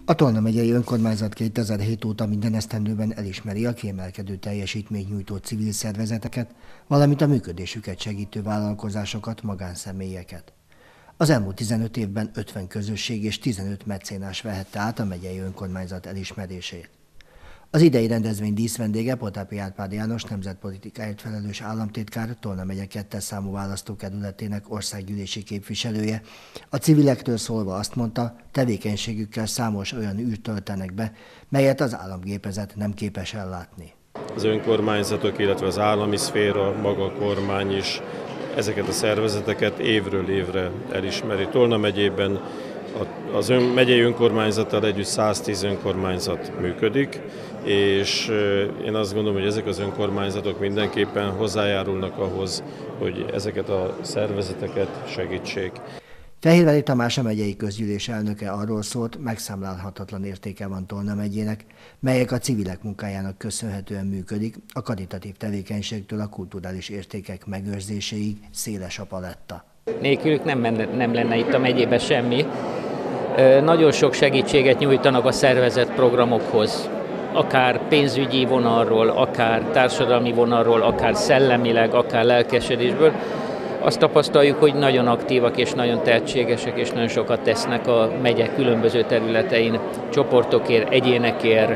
A Tolna megyei önkormányzat 2007 óta minden esztendőben elismeri a kiemelkedő teljesítményt nyújtó civil szervezeteket, valamint a működésüket segítő vállalkozásokat, magánszemélyeket. Az elmúlt 15 évben 50 közösség és 15 mecénás vehette át a megyei önkormányzat elismerését. Az idei rendezvény díszvendége Potápi Árpád János nemzetpolitikáért felelős államtitkár, Tolna megye 2. számú választókerületének országgyűlési képviselője. A civilekről szólva azt mondta, tevékenységükkel számos olyan űrt töltenek be, melyet az államgépezet nem képes ellátni. Az önkormányzatok, illetve az állami szféra, maga a kormány is ezeket a szervezeteket évről évre elismeri. Tolna megyében az megyei önkormányzattal együtt 110 önkormányzat működik, és én azt gondolom, hogy ezek az önkormányzatok mindenképpen hozzájárulnak ahhoz, hogy ezeket a szervezeteket segítsék. Fehérvári Tamás, a megyei közgyűlés elnöke arról szólt, megszámlálhatatlan értéke van Tolna megyének, melyek a civilek munkájának köszönhetően működik, a karitatív tevékenységtől a kulturális értékek megőrzéséig széles a paletta. Nélkülük nem lenne itt a megyében semmi. Nagyon sok segítséget nyújtanak a szervezett programokhoz, akár pénzügyi vonalról, akár társadalmi vonalról, akár szellemileg, akár lelkesedésből. Azt tapasztaljuk, hogy nagyon aktívak és nagyon tehetségesek és nagyon sokat tesznek a megye különböző területein, csoportokért, egyénekért,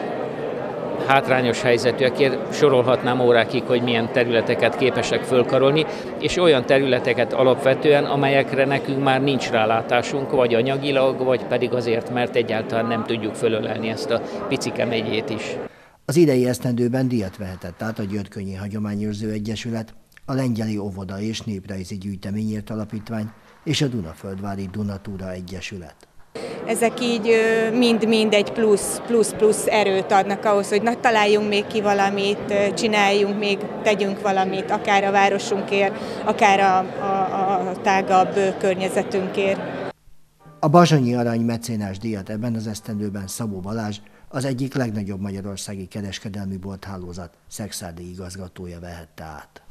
hátrányos helyzetűekért, sorolhatnám órákig, hogy milyen területeket képesek fölkarolni, és olyan területeket alapvetően, amelyekre nekünk már nincs rálátásunk, vagy anyagilag, vagy pedig azért, mert egyáltalán nem tudjuk fölölelni ezt a picike megyét is. Az idei esztendőben díjat vehetett át a Györkönyi Hagyományőrző Egyesület, a Lengyeli Óvoda és Néprajzi Gyűjteményért Alapítvány és a Dunaföldvári Dunatúra Egyesület. Ezek így mind-mind egy plusz erőt adnak ahhoz, hogy találjunk még ki valamit, csináljunk még, tegyünk valamit, akár a városunkért, akár a tágabb környezetünkért. A Bazsonyi Arany mecénás díjat ebben az esztendőben Szabó Balázs, az egyik legnagyobb magyarországi kereskedelmi bolthálózat szekszárdi igazgatója vehette át.